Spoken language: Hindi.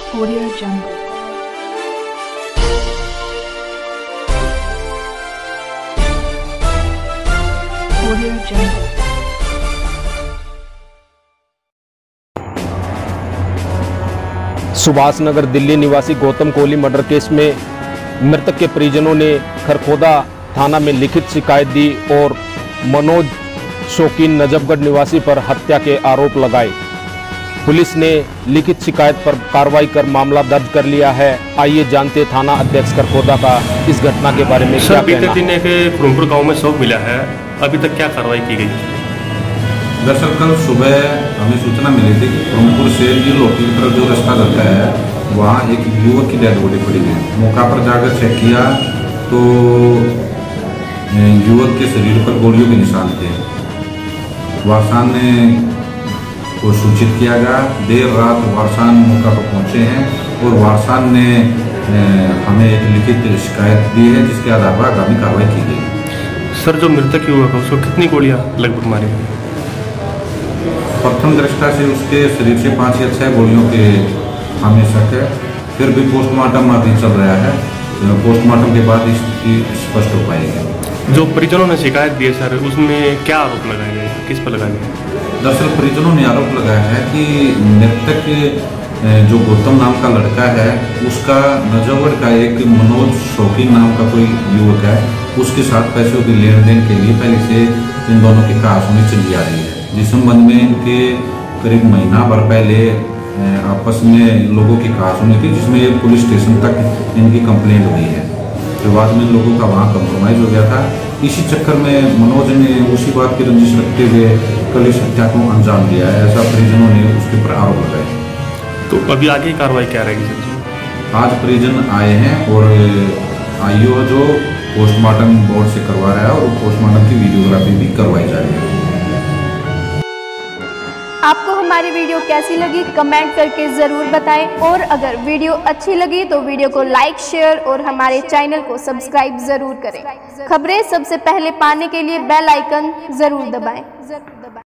Audio Jungle. Audio Jungle. Subhash Nagar Delhi निवासी गौतम कोहली मर्डर केस में मृतक के परिजनों ने खरखोदा थाना में लिखित शिकायत दी और मनोज शौकीन नजफगढ़ निवासी पर हत्या के आरोप लगाए। पुलिस ने लिखित शिकायत पर कार्रवाई कर मामला दर्ज कर लिया है। आइए जानते थाना अध्यक्ष खरखोदा का इस घटना के बारे में क्या कहना है। के खुरमपुर गांव में शव मिला है, अभी तक क्या कार्रवाई की गई? दरअसल कल सुबह हमें सूचना मिली थी कि खुरमपुर से ये लोकी की तरफ जो रास्ता जाता है वहाँ एक युवक की डेड बॉडी पड़ी है। मौका पर जाकर चेक किया तो युवक के शरीर पर गोलियों के निशान थे। वारसान ने को सूचित किया गया। देर रात वारसान मौका पर पहुँचे हैं और वारसान ने हमें एक लिखित शिकायत दी है, जिसके आधार पर आगामी कार्रवाई की गई। सर, जो मृतक युवक है उसको कितनी गोलियां लगभग मारी? प्रथम दृष्टया से उसके शरीर से 5 या 6 गोलियों के हमें शक है। फिर भी पोस्टमार्टम अभी चल रहा है। पोस्टमार्टम के बाद इसकी स्पष्ट हो पाएगी। जो परिजनों ने शिकायत दी है सर, उसमें क्या आरोप लगाए गए, किस पर लगाए गए? दरअसल परिजनों ने आरोप लगाया है कि मृतक जो गौतम नाम का लड़का है उसका नजफगढ़ का एक मनोज शौकीन नाम का कोई युवक है, उसके साथ पैसों की लेन देन के लिए पहले से इन दोनों की कहासुनी चली आ रही है। जिस संबंध में इनके करीब महीना भर पहले आपस में लोगों की कहासुनी थी, जिसमें एक पुलिस स्टेशन तक इनकी कंप्लेंट हुई है। तो बाद में लोगों का वहाँ कंप्रोमाइज़ हो गया था। इसी चक्कर में मनोज ने उसी बात की रंजिश रखते हुए कल इस हत्या को अंजाम दिया है, ऐसा परिजनों ने उसके ऊपर आरोप लगाए। तो अभी आगे कार्रवाई क्या रहेगी सर? आज परिजन आए हैं और आईओ जो पोस्टमार्टम बोर्ड से करवा रहा है और पोस्टमार्टम की वीडियोग्राफी भी करवाई जा रही है। आपको हमारी वीडियो कैसी लगी कमेंट करके ज़रूर बताएं, और अगर वीडियो अच्छी लगी तो वीडियो को लाइक, शेयर और हमारे चैनल को सब्सक्राइब ज़रूर करें। खबरें सबसे पहले पाने के लिए बेल आइकन ज़रूर दबाएं।